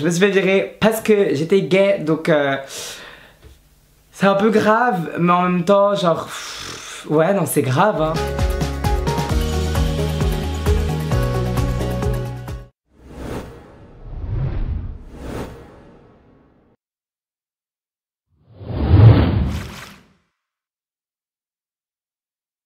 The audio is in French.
me suis fait virer parce que j'étais gay, donc c'est un peu grave, mais en même temps, genre, ouais, non, c'est grave, hein.